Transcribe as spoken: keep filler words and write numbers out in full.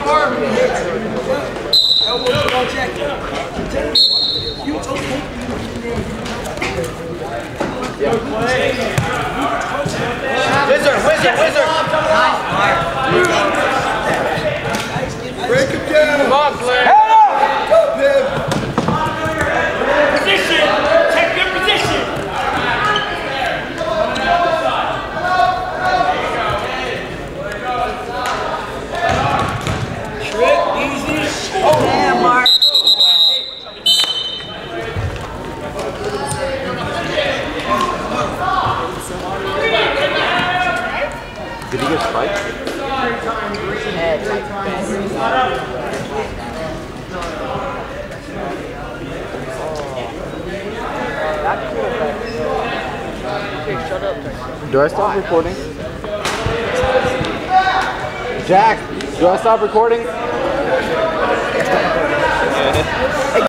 Wizard, wizard, wizard! Break him down! Come on, Claire! Go, Pib! Position! Check your position! Trick, easy. Oh, damn, Mark. Did he get spiked? Head like Do I stop recording? Jack, do I stop recording?